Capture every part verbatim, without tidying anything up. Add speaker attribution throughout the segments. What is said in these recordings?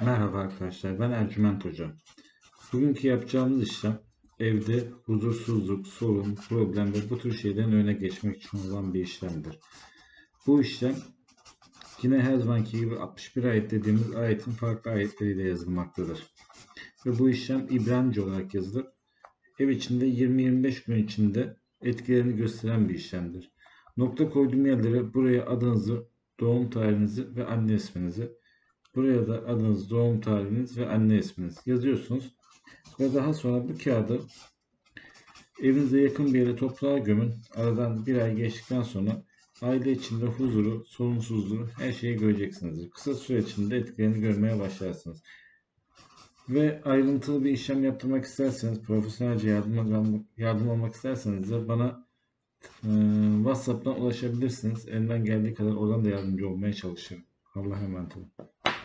Speaker 1: Merhaba arkadaşlar, ben Ercüment Hoca. Bugünkü yapacağımız işlem evde huzursuzluk, sorun, problem ve bu tür şeylerin önüne geçmek için olan bir işlemdir. Bu işlem yine her zamanki gibi altmış bir ayet dediğimiz ayetin farklı ayetleriyle yazılmaktadır. Ve bu işlem İbranice olarak yazılır. Ev içinde yirmi yirmi beş gün içinde etkilerini gösteren bir işlemdir. Nokta koyduğum yerlere buraya adınızı, doğum tarihinizi ve anne isminizi, buraya da adınız, doğum tarihiniz ve anne isminiz yazıyorsunuz. Ve daha sonra bu kağıdı evinize yakın bir yere toprağa gömün. Aradan bir ay geçtikten sonra aile içinde huzuru, sorunsuzluğu, her şeyi göreceksiniz. Kısa süre içinde etkilerini görmeye başlarsınız. Ve ayrıntılı bir işlem yaptırmak isterseniz, profesyonelce yardım, yardım almak isterseniz de bana e, WhatsApp'tan ulaşabilirsiniz. Elimden geldiği kadar oradan da yardımcı olmaya çalışırım. Allah'a emanet olun.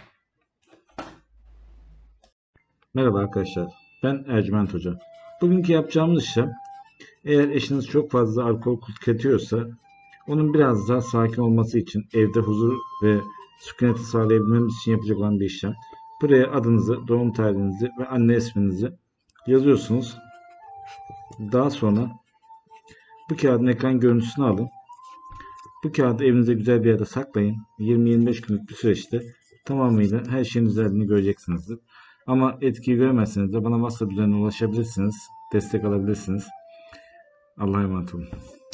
Speaker 1: Merhaba arkadaşlar, ben Ercüment Hoca. Bugünkü yapacağımız işlem, eğer eşiniz çok fazla alkol tüketiyorsa, onun biraz daha sakin olması için evde huzur ve sükuneti sağlayabilmemiz için yapacak olan bir işlem. Buraya adınızı, doğum tarihinizi ve anne isminizi yazıyorsunuz. Daha sonra bu kağıdın ekran görüntüsünü alın. Bu kağıdı evinize güzel bir yerde saklayın. yirmi yirmi beş günlük bir süreçte tamamıyla her şeyin güzelliğini göreceksinizdir. Ama etkiyi göremezseniz de bana WhatsApp üzerinden ulaşabilirsiniz. Destek alabilirsiniz. Allah'a emanet olun.